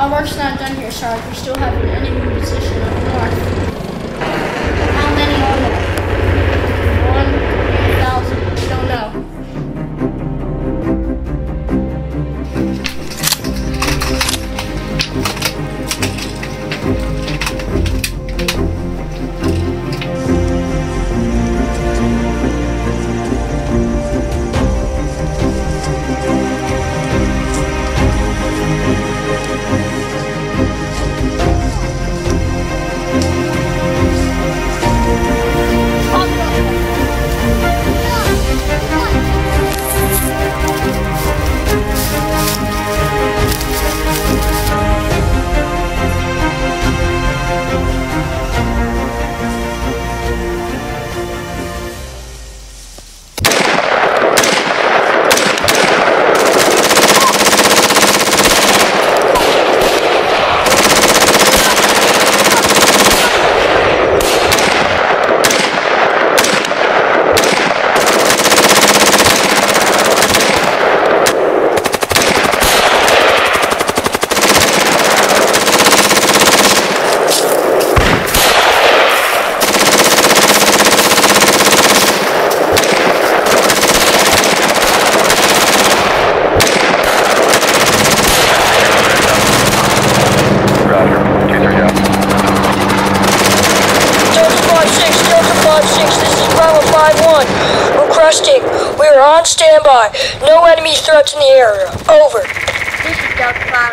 Our work's not done here, Sarge. We still have an enemy position up north. How many are there? 1,000. We don't know. We are on standby. No enemy threats in the area. Over. This is Delta 5.